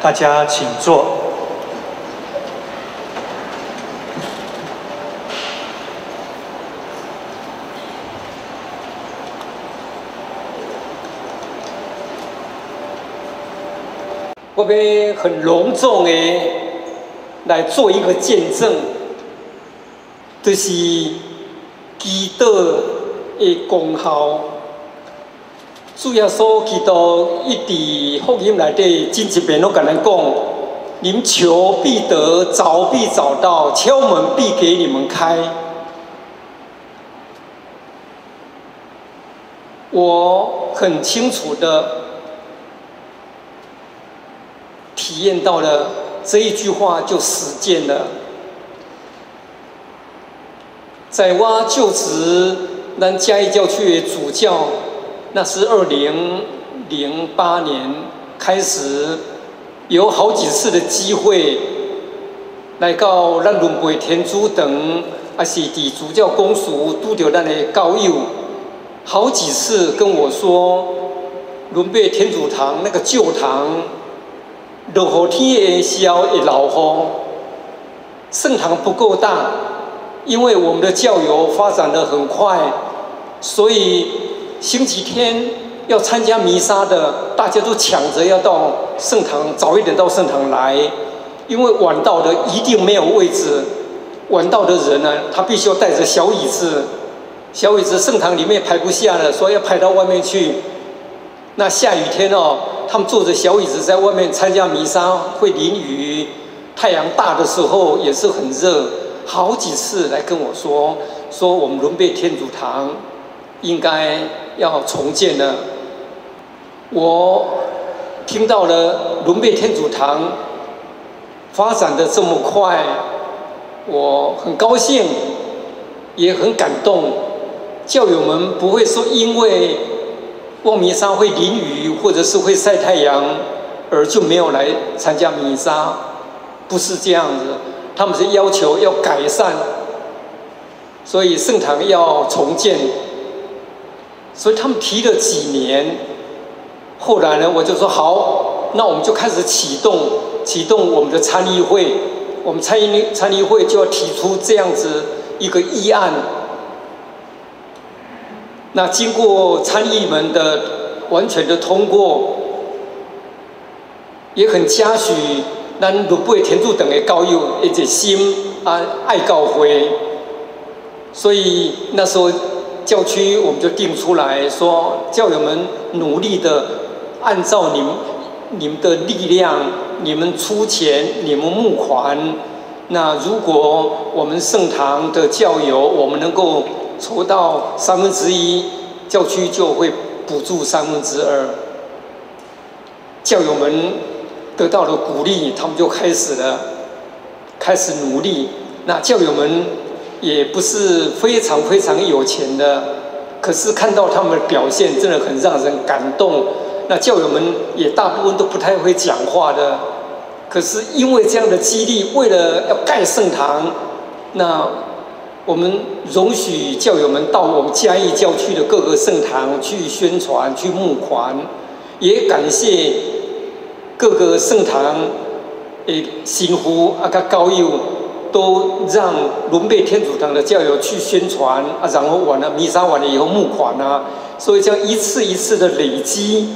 大家请坐。 我要很隆重的来做一个见证，就是基督的功效。主耶稣基督一直福音内底真一遍拢甲咱讲：你们求必得，找必找到，敲门必给你们开。我很清楚的体验到了这一句话，就实践了。在我就职咱嘉义教区的主教。那是2008年开始，有好几次的机会来到咱伦培天主堂，还是伫主教公署拄到咱的教友，好几次跟我说，伦培天主堂那个旧堂，落雨天的时候会老雨，圣堂不够大，因为我们的教友发展得很快，所以星期天要参加弥撒的，大家都抢着要到圣堂，早一点到圣堂来，因为晚到的一定没有位置。晚到的人呢，他必须要带着小椅子，小椅子圣堂里面排不下了，所以要排到外面去。那下雨天哦，他们坐着小椅子在外面参加弥撒，会淋雨，太阳大的时候也是很热。好几次来跟我说我们伦培天主堂应该要重建了。我听到了伦培天主堂发展的这么快，我很高兴，也很感动。教友们不会说因为望弥撒会淋雨或者是会晒太阳而就没有来参加弥撒，不是这样子，他们是要求要改善，所以圣堂要重建。所以他们提了几年，后来呢，我就说好，那我们就开始启动我们的参议会，我们参议会就要提出这样子一个议案。那经过参议们的完全的通过，也很嘉许咱伦培天主堂的教友一个心爱教会，所以那时候。教区我们就定出来说，教友们努力的按照你们的力量，你们出钱，你们募款。那如果我们圣堂的教友，我们能够筹到1/3，教区就会补助2/3。教友们得到了鼓励，他们就开始努力。那教友们也不是非常有钱的，可是看到他们的表现真的很让人感动。那教友们也大部分都不太会讲话的，可是因为这样的激励，为了要盖圣堂，那我们容许教友们到我们嘉义教区的各个圣堂去宣传、去募款，也感谢各个圣堂的神父跟教友。都让伦培天主堂的教友去宣传然后完了弥撒完了以后募款所以这样一次一次的累积。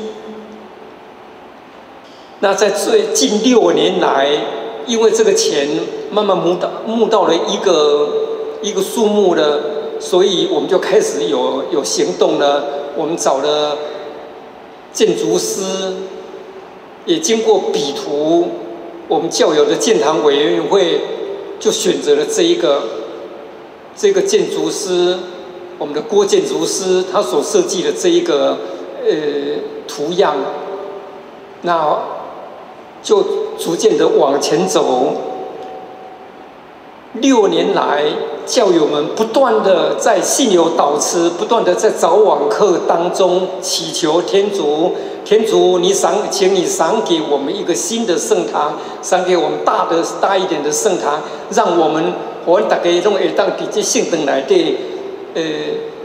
那在最近6年来，因为这个钱慢慢募到了一个数目了，所以我们就开始有行动了。我们找了建筑师，也经过比图，我们教友的建堂委员会。就选择了这个建筑师，我们的郭建筑师，他所设计的这一个图样，那就逐渐的往前走。6年来，教友们不断的在信友祷词，不断的在早晚课当中祈求天主，请你赏给我们一个新的圣堂，赏给我们大一点的圣堂，让我们大家都会当在这圣堂内底，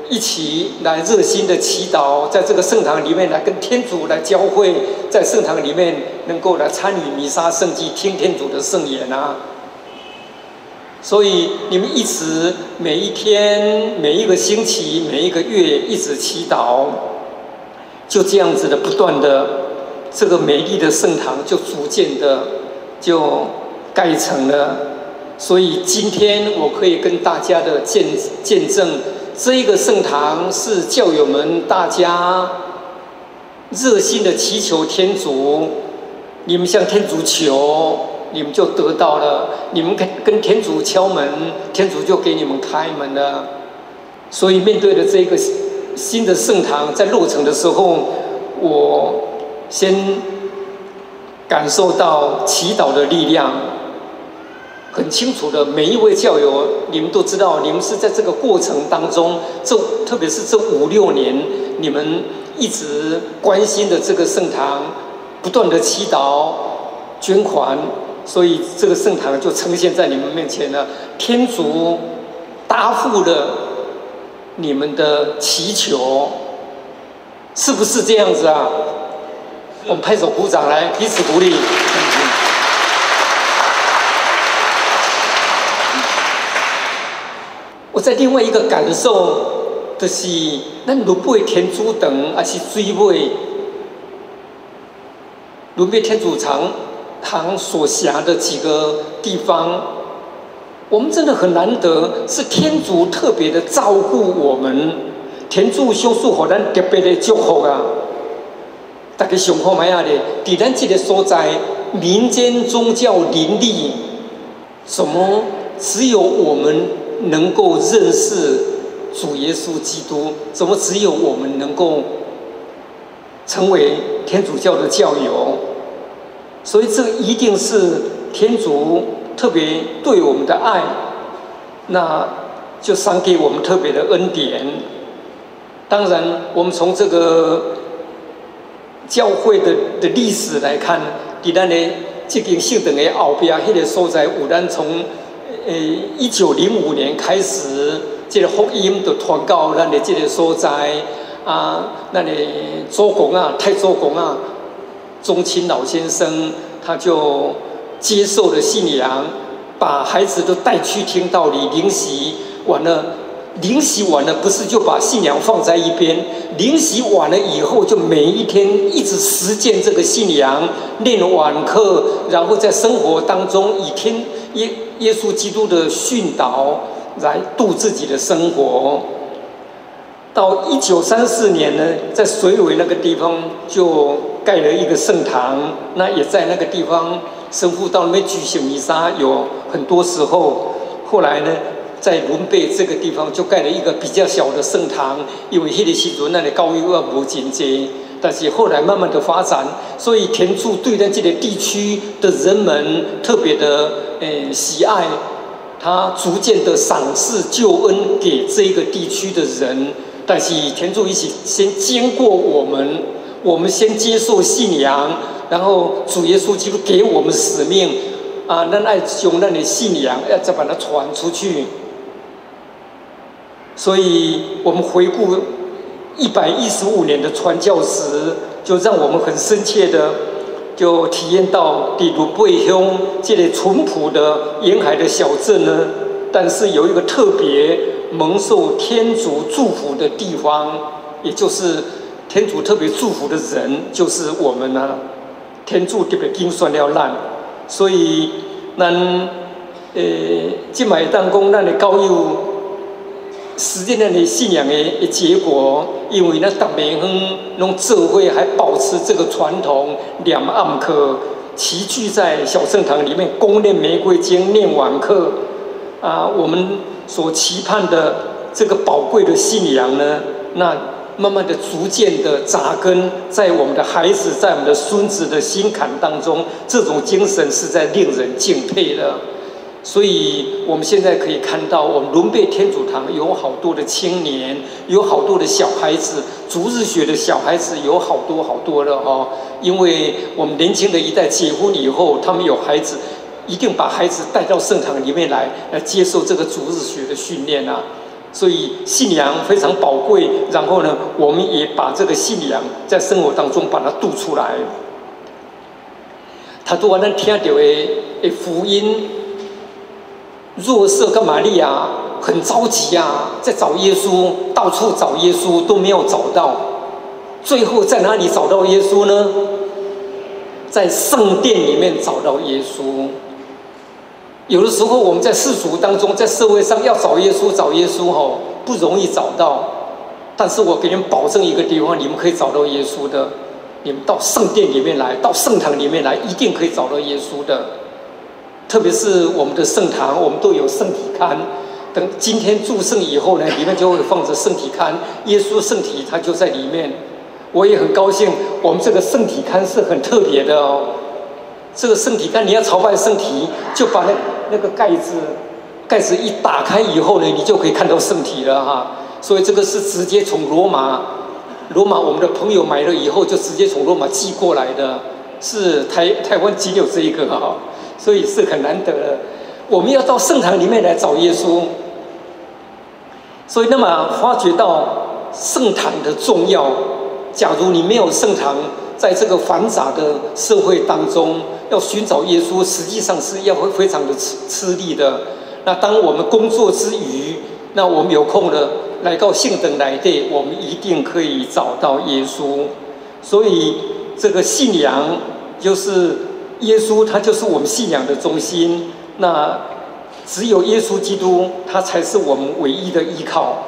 一起来热心的祈祷，在这个圣堂里面来跟天主来交会，在圣堂里面能够来参与弥撒圣祭，听天主的圣言啊。所以你们一直每一天、每一个星期、每一个月一直祈祷，就这样子的不断的，这个美丽的圣堂就逐渐的就盖成了。所以今天我可以跟大家的见证。这一个圣堂是教友们大家热心的祈求天主，你们向天主求，你们就得到了；你们跟天主敲门，天主就给你们开门了。所以面对着这个新的圣堂在落成的时候，我先感受到祈祷的力量。很清楚的，每一位教友，你们都知道，你们是在这个过程当中，特别是这5、6年，你们一直关心的这个圣堂，不断的祈祷、捐款，所以这个圣堂就呈现在你们面前了。天主答复了你们的祈求，是不是这样子啊？我们拍手鼓掌，来彼此鼓励。我在另外一个感受，就是咱轮背天主堂，还是水尾轮背天主堂所辖的几个地方，我们真的很难得，是天主特别的照顾我们，天主享受给咱特别的祝福啊！大家想看卖啊咧，在咱这个所在，民间宗教林立，怎么只有我们能够认识主耶稣基督？怎么只有我们能够成为天主教的教友？所以这一定是天主特别对我们的爱，那就赏给我们特别的恩典。当然，我们从这个教会的历史来看，在咱的这间圣堂的后边，那个所在有咱从1905年开始，这个福音就传到咱的这个所在啊，咱的祖公啊，太祖公啊，宗亲老先生，他就接受了信仰，把孩子都带去听道理，灵洗完了。灵洗完了，不是就把信仰放在一边？灵洗完了以后，就每一天一直实践这个信仰，念晚课，然后在生活当中以耶稣基督的训导来度自己的生活。到1934年呢，在水尾那个地方就盖了一个圣堂，那也在那个地方神父到那边举行弥撒，有很多时候。后来呢，在伦贝这个地方就盖了一个比较小的圣堂，因为那个时候那里教育也无真多，但是后来慢慢的发展，所以天主对咱这个地区的人们特别的喜爱，他逐渐的赏赐救恩给这个地区的人。但是天主一起先经过我们先接受信仰，然后主耶稣基督给我们使命啊，咱爱将咱的信仰要再把它传出去。所以我们回顾115年的传教史，就让我们很深切的就体验到在鲁贝乡这个淳朴的沿海的小镇呢，但是有一个特别蒙受天主祝福的地方，也就是天主特别祝福的人，就是我们啊。天主特别精选了咱，所以咱今摆当讲咱的教友实践咱的信仰的结果，因为咱逐暝远拢做伙还保持这个传统，念暗课，齐聚在小圣堂里面恭念玫瑰经、念晚课啊，我们所期盼的这个宝贵的信仰呢，那慢慢的、逐渐的扎根在我们的孩子、在我们的孙子的心坎当中，这种精神实在令人敬佩的。所以我们现在可以看到，我们伦贝天主堂有好多的青年，有好多的小孩子，逐日学的小孩子有好多了哦。因为我们年轻的一代结婚以后，他们有孩子，一定把孩子带到圣堂里面来接受这个逐日学的训练啊。 所以信仰非常宝贵。然后呢，我们也把这个信仰在生活当中把它度出来。他都咱听到的福音，若瑟跟玛利亚很着急啊，在找耶稣，到处找耶稣都没有找到。最后在哪里找到耶稣呢？在圣殿里面找到耶稣。有的时候我们在世俗当中，在社会上要找耶稣不容易找到。但是我给你们保证一个地方，你们可以找到耶稣的。你们到圣殿里面来，到圣堂里面来，一定可以找到耶稣的。特别是我们的圣堂，我们都有圣体龛。等今天祝圣以后呢，里面就会放着圣体龛，耶稣圣体它就在里面。我也很高兴，我们这个圣体龛是很特别的哦。这个圣体龛，你要朝拜圣体，就把那个盖子一打开以后呢，你就可以看到圣体了哈。所以这个是直接从罗马我们的朋友买了以后，就直接从罗马寄过来的，是台湾仅有这一个哈，所以是很难得的。我们要到圣堂里面来找耶稣，所以那么发觉到圣堂的重要。假如你没有圣堂，在这个繁杂的社会当中，要寻找耶稣，实际上是要非常的吃力的。那当我们工作之余，那我们有空了，来到圣堂来的，我们一定可以找到耶稣。所以这个信仰就是耶稣，他就是我们信仰的中心。那只有耶稣基督，他才是我们唯一的依靠。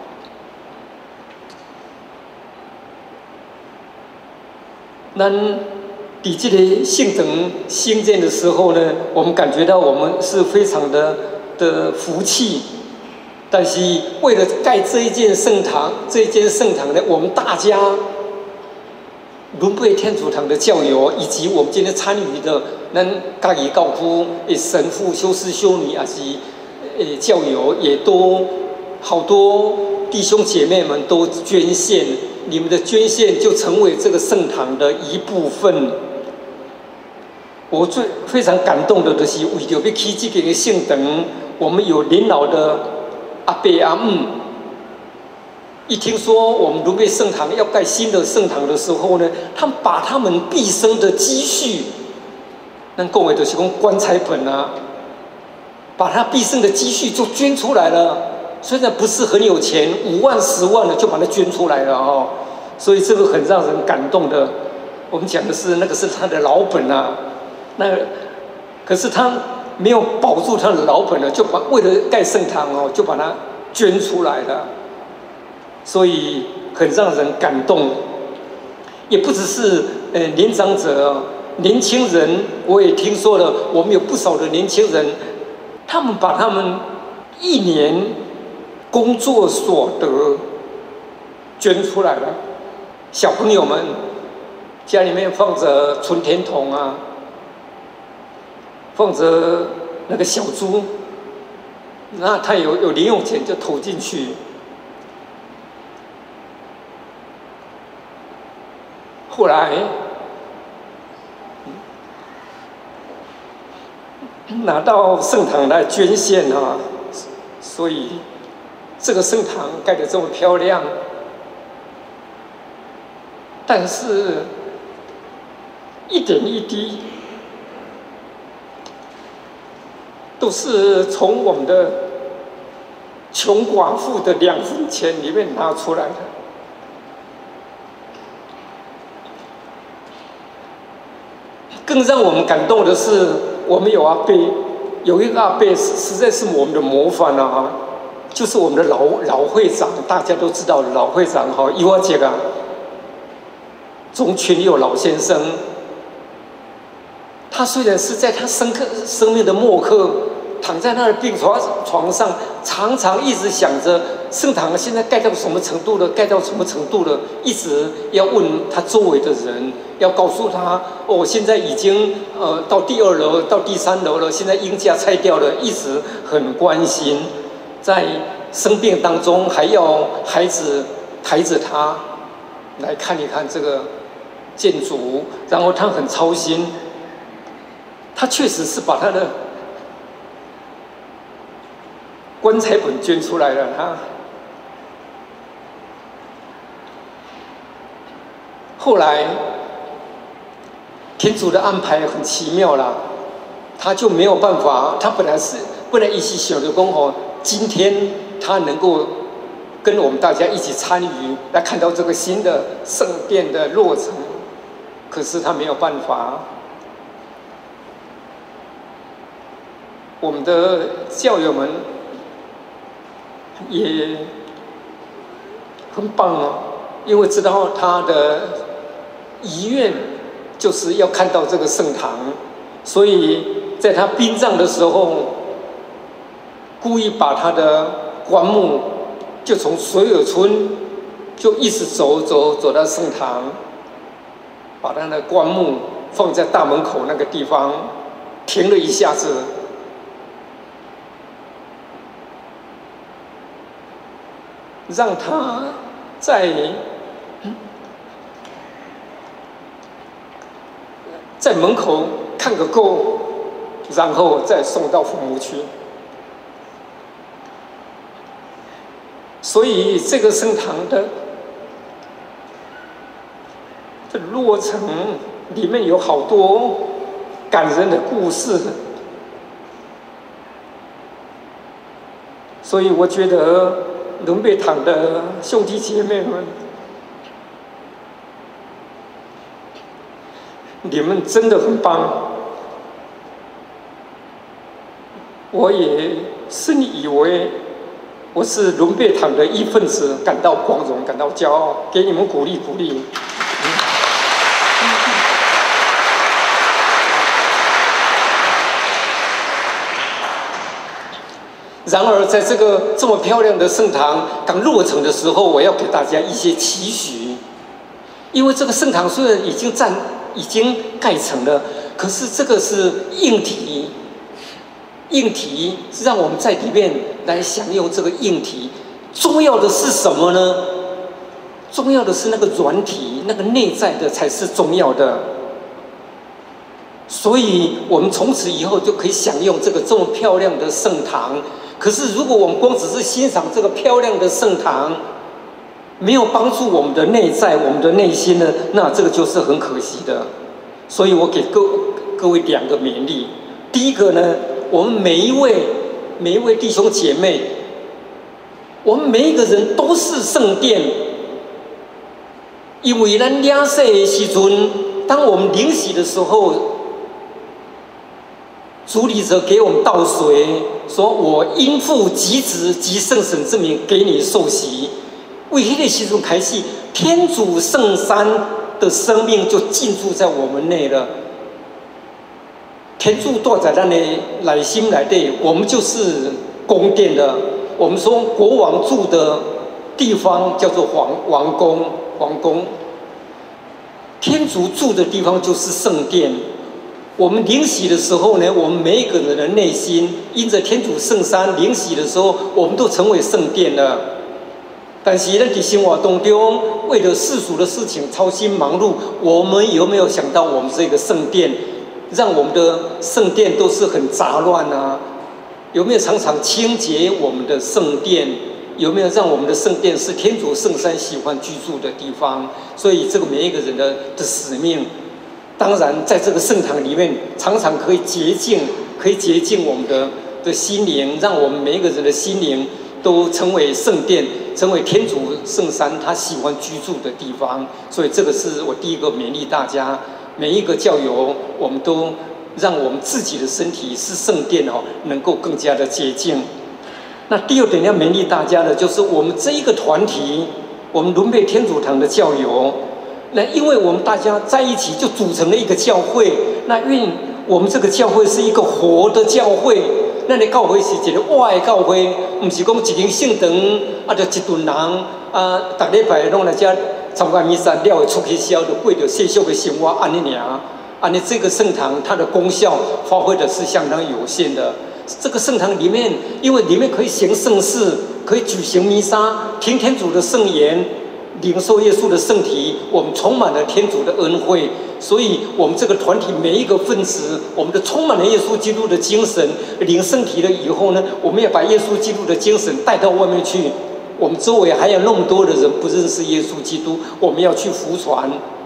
那在这个圣堂兴建的时候呢，我们感觉到我们是非常的福气。但是为了盖这一间圣堂呢，我们大家伦贝天主堂的教友，以及我们今天参与的咱家己教区的神父、修士、修女，也是教友，也都好多弟兄姐妹们都捐献。你们的捐献就成为这个圣堂的一部分。我非常感动的就是为着要起这个圣堂，我们有年老的阿伯阿姆，一听说我们伦贝圣堂要盖新的圣堂的时候呢，他们把他们毕生的积蓄，那各位就是讲棺材本啊，把他毕生的积蓄就捐出来了。虽然不是很有钱，5万、10万的就把它捐出来了哦，所以这个很让人感动的。我们讲的是那个是他的老本啊，可是他没有保住他的老本了，就为了盖圣堂哦，就把它捐出来了，所以很让人感动。也不只是年长者，年轻人我也听说了，我们有不少的年轻人，他们把他们1年工作所得捐出来了。小朋友们家里面放着存钱筒啊，放着那个小猪，那他有零用钱就投进去。后来拿到圣堂来捐献啊，所以这个圣堂盖得这么漂亮，但是一点一滴都是从我们的穷寡妇的2分钱里面拿出来的。更让我们感动的是，我们有阿伯，有一个阿伯实在是我们的模范啊，就是我们的老会长，大家都知道的老会长哈，伊瓦杰啊，钟群佑老先生。他虽然是在他生命的末刻，躺在他的病床上，常常一直想着圣堂现在盖到什么程度了，盖到什么程度了，一直要问他周围的人，要告诉他哦，现在已经到第2楼、到第3楼了，现在鹰架拆掉了，一直很关心，在生病当中还要孩子抬着他来看一看这个建筑，然后他很操心。他确实是把他的棺材本捐出来了， 后来天主的安排很奇妙啦，他就没有办法，他本来一起想着说哦，今天他能够跟我们大家一起参与来看到这个新的圣殿的落成，可是他没有办法。我们的教友们也很棒啊，因为知道他的遗愿就是要看到这个圣堂，所以在他殡葬的时候，故意把他的棺木就从水耳村就一直走到圣堂，把他的棺木放在大门口那个地方停了一下子。让他在门口看个够，然后再送到父母去。所以这个圣堂的落成里面有好多感人的故事，所以我觉得伦贝堂的兄弟姐妹们，你们真的很棒。我也深以为我是伦贝堂的一份子，感到光荣，感到骄傲，给你们鼓励鼓励。然而，在这个这么漂亮的圣堂刚落成的时候，我要给大家一些期许。因为这个圣堂虽然已经盖成了，可是这个是硬体是让我们在里面来享用这个硬体。重要的是什么呢？重要的是那个软体，那个内在的才是重要的。所以我们从此以后就可以享用这么漂亮的圣堂。可是，如果我们光只是欣赏这个漂亮的圣堂，没有帮助我们的内在、我们的内心呢，那这个就是很可惜的。所以我给各位2个勉励。第一个呢，我们每一位弟兄姐妹，我们每一个人都是圣殿，因为咱领洗的时阵，当我们领洗的时候，主理者给我们倒水，说我因父及子及圣神之名给你受洗。为那个时候开始，天主圣三的生命就进驻在我们内了。天主住在咱的内心内底，我们就是宫殿的。我们说国王住的地方叫做皇宫，天主住的地方就是圣殿。我们领洗的时候呢，我们每一个人的内心因着天主圣三领洗的时候，我们都成为圣殿了。但是在生活当中，为了世俗的事情操心忙碌，我们有没有想到我们这个圣殿，让我们的圣殿都是很杂乱啊？有没有常常清洁我们的圣殿？有没有让我们的圣殿是天主圣三喜欢居住的地方？所以这个每一个人的使命。当然，在这个圣堂里面，常常可以洁净我们的心灵，让我们每一个人的心灵都成为圣殿，成为天主圣三他喜欢居住的地方。所以，这个是我第一个勉励大家，每一个教友，我们都让我们自己的身体是圣殿哦，能够更加的洁净。那第二点要勉励大家的，就是我们这一个团体，我们伦贝天主堂的教友。那因为我们大家在一起就组成了一个教会，那愿我们这个教会是一个活的教会。那你教会是一个活的教会，不是讲一间圣堂啊，就一群人啊，每礼拜拢来这参加弥撒了，出去烧就过着世俗的生活，安尼尔。安尼这个圣堂它的功效发挥的是相当有限的。这个圣堂里面，因为里面可以行圣事，可以举行弥撒，听天主的圣言。领受耶稣的圣体，我们充满了天主的恩惠，所以我们这个团体每一个分子，我们都充满了耶稣基督的精神。领圣体了以后呢，我们要把耶稣基督的精神带到外面去。我们周围还有那么多的人不认识耶稣基督，我们要去福传，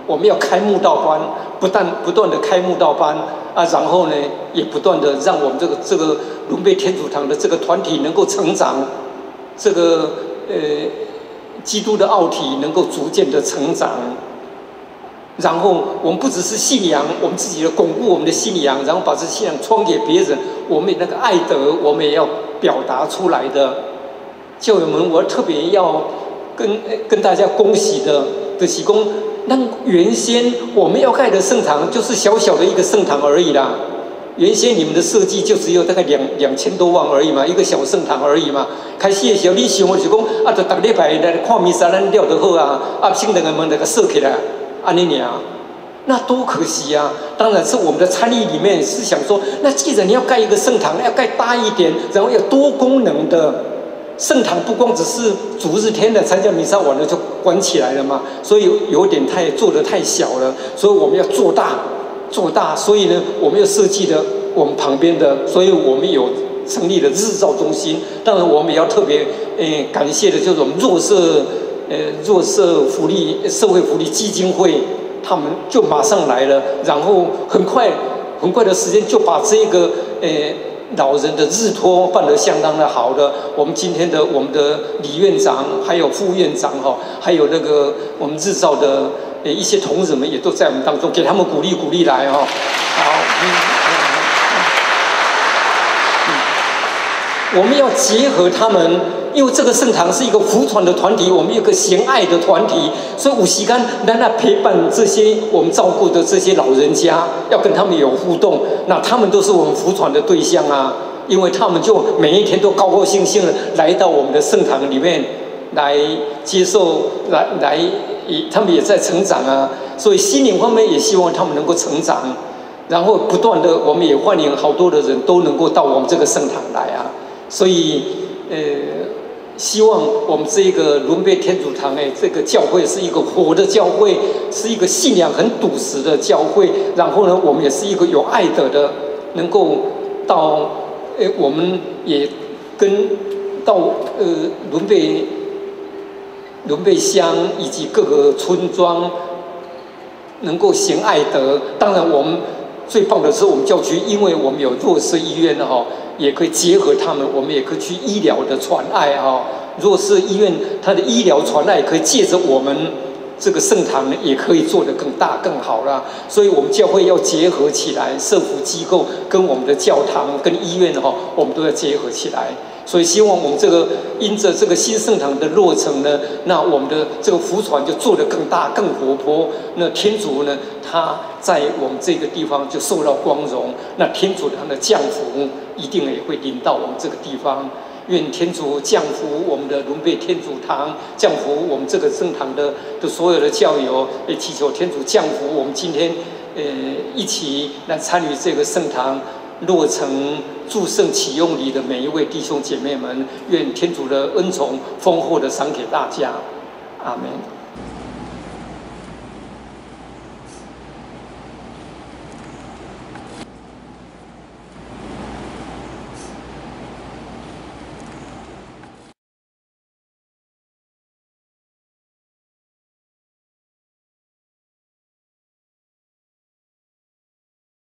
我们要开慕道班，不断的开慕道班啊，然后呢，也不断的让我们这个伦贝天主堂的这个团体能够成长，这个基督的奥体能够逐渐的成长。然后我们不只是信仰，我们自己的巩固我们的信仰，然后把这信仰传给别人，我们那个爱德，我们也要表达出来的。教友们，我特别要跟大家恭喜的是说，那原先我们要盖的圣堂就是小小的一个圣堂而已啦。原先你们的设计就只有大概2000多万而已嘛，一个小圣堂而已嘛。开始的时候，你想的是讲啊，就每礼拜来看弥撒，咱了就好啊，啊，圣堂的门那个设起来，安尼尔。那多可惜啊！当然是我们的参与里面是想说，那既然你要盖一个圣堂，要盖大一点，然后要多功能的。圣堂不光只是主日天的参加弥撒完了就关起来了嘛，所以有点做得太小了，所以我们要做大，所以呢，我们又设计了我们旁边的，所以我们有成立了日照中心。当然，我们也要特别感谢的就是我们弱势社会福利基金会，他们就马上来了，然后很快的时间就把这个老人的日托办得相当的好的，我们今天的我们的李院长，还有副院长还有那个我们日照的一些同仁们也都在我们当中，给他们鼓励来好，我们要结合他们，因为这个圣堂是一个福传的团体，我们有个贤爱的团体，所以有时间咱来陪伴这些我们照顾的这些老人家，要跟他们有互动，那他们都是我们福传的对象啊，因为他们就每一天都高高兴兴的来到我们的圣堂里面来接受，他们也在成长啊，所以心灵方面也希望他们能够成长，然后不断的我们也欢迎好多的人都能够到我们这个圣堂来啊。所以，希望我们这个伦贝天主堂这个教会是一个活的教会，是一个信仰很笃实的教会。然后呢，我们也是一个有爱德的，能够到我们也到伦贝乡以及各个村庄，能够行爱德。当然，我们最棒的是我们教区，因为我们有弱势医院也可以结合他们，我们也可以去医疗的传爱弱势医院它的医疗传爱可以借着我们这个圣堂也可以做得更大更好啦。所以我们教会要结合起来，社福机构跟我们的教堂跟医院我们都要结合起来。所以希望我们这个因着这个新圣堂的落成呢，那我们的这个福传就做得更大更活泼。那天主呢，他在我们这个地方就受到光荣。那天主他的降福一定也会临到我们这个地方。愿天主降福我们的伦贝天主堂，降福我们这个圣堂的所有的教友，也祈求天主降福我们今天一起来参与这个圣堂落成祝圣启用礼的每一位弟兄姐妹们，愿天主的恩宠丰厚的赏给大家，阿们。